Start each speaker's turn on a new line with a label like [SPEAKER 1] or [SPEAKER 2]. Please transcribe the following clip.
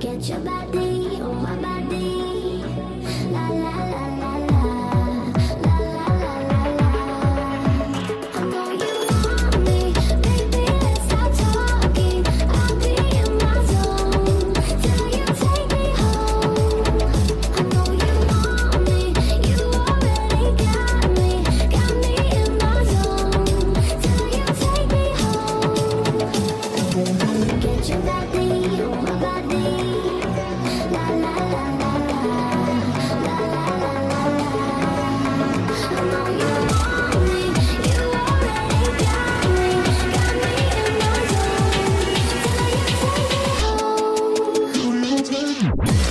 [SPEAKER 1] Get your body on my body. La la la la la. La la la la la. I know you want me, baby, let's stop talking. I'll be in my zone till you take me home. I know you want me, you already got me in my zone till you take me home. Get your body on my body. La la la la la. La la la la la. I know you want me, you already got me in my zone till you take me home.